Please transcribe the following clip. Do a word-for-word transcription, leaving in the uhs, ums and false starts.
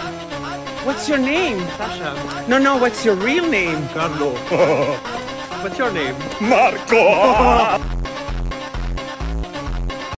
What's your name? Sasha. No, no, what's your real name? Carlo. What's your name? Marco.